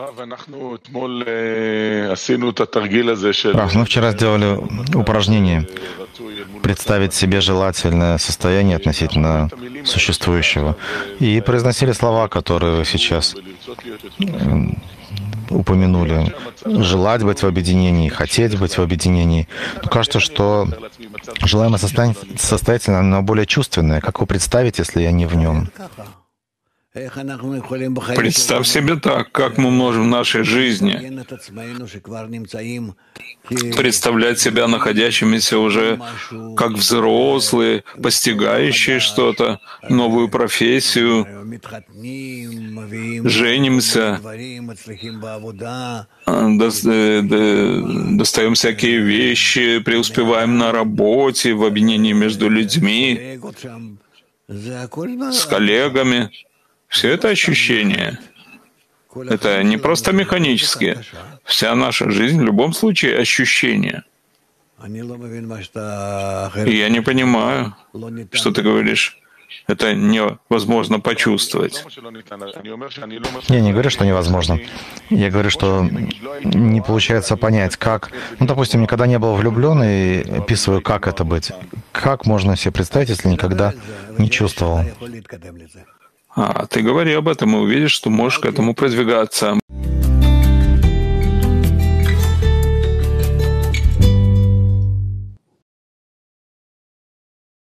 Раф, мы вчера сделали упражнение представить себе желательное состояние относительно существующего и произносили слова, которые вы сейчас упомянули. Желать быть в объединении, хотеть быть в объединении. Но кажется, что желаемое состоятельное, оно более чувственное. Как вы представите, если я не в нем? Представь себе так, как мы можем в нашей жизни представлять себя находящимися уже как взрослые, постигающие что-то, новую профессию, женимся, достаем всякие вещи, преуспеваем на работе, в объединении между людьми, с коллегами. Все это ощущения. Это не просто механически. Вся наша жизнь в любом случае ощущение. И я не понимаю, что ты говоришь. Это невозможно почувствовать. Я не говорю, что невозможно. Я говорю, что не получается понять, как... допустим, никогда не был влюблен и описываю, как это быть. Как можно себе представить, если никогда не чувствовал? Ты говори об этом и увидишь, что можешь к этому продвигаться.